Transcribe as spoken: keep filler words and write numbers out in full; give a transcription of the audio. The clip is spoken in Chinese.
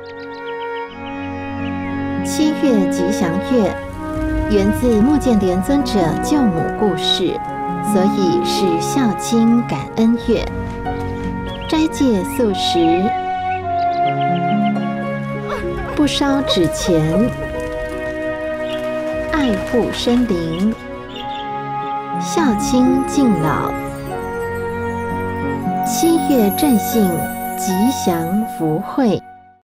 七月吉祥月源自目犍连尊者救母故事，所以是孝亲感恩月。斋戒素食，不烧纸钱，爱护生灵，孝亲敬老。七月正信吉祥福慧。